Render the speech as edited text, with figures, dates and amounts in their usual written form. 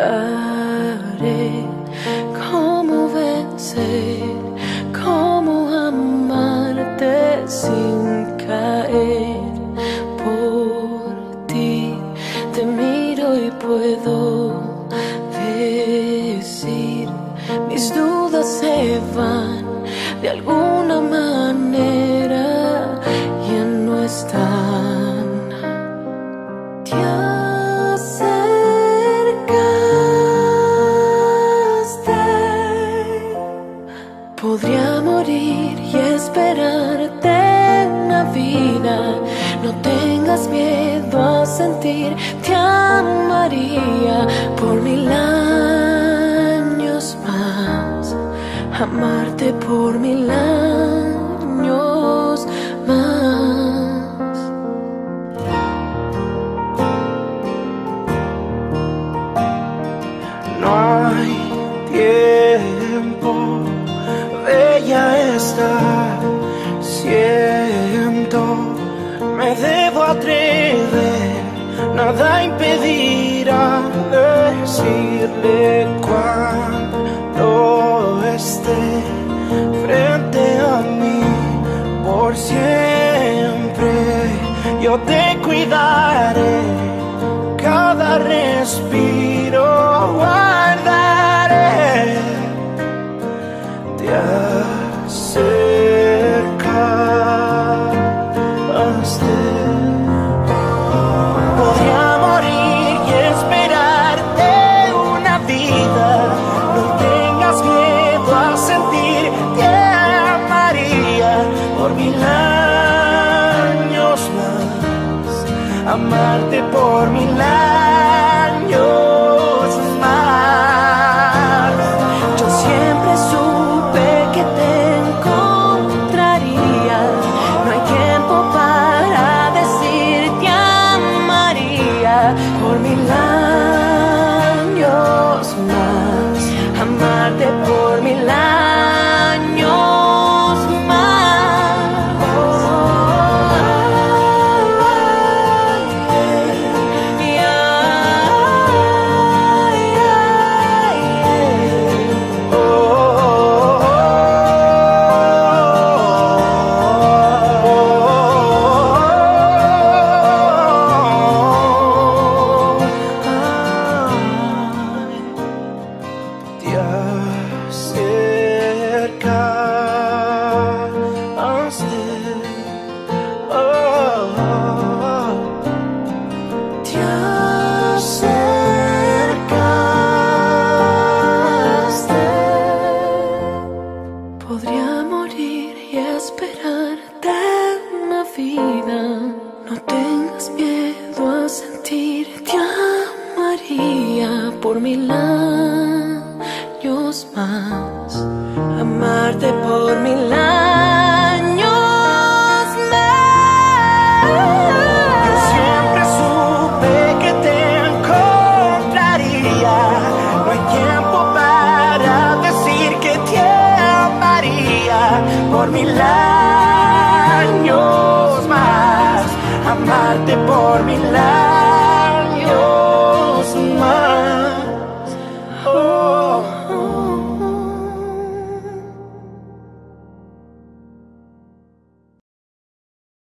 explicaré cómo vencer, cómo amarte sin caer. Por ti te miro y puedo decir, mis dudas se van de alguna manera, ya no están. Te acercaste. Podría morir y esperarte una vida. No tengas miedo a sentir, te amaría por 1000 años más, amarte por 1000 años más. No hay tiempo, bella está, siento, me debo atrever, nada impedirá decirle cuando esté frente a mí. Por siempre yo te cuidaré, cada respiro guardaré. Te acercaste. Podría morir y esperarte una vida. No tengas miedo a sentir, te amaría por 1000 años más, amarte por 1000 años más. Yo siempre supe que te encontraría. No hay tiempo para decir te amaría por 1000 años más, amarte por 1000 años podría morir y esperarte una vida. No tengas miedo a sentir, te amaría por 1000 años más, amarte por 1000 años.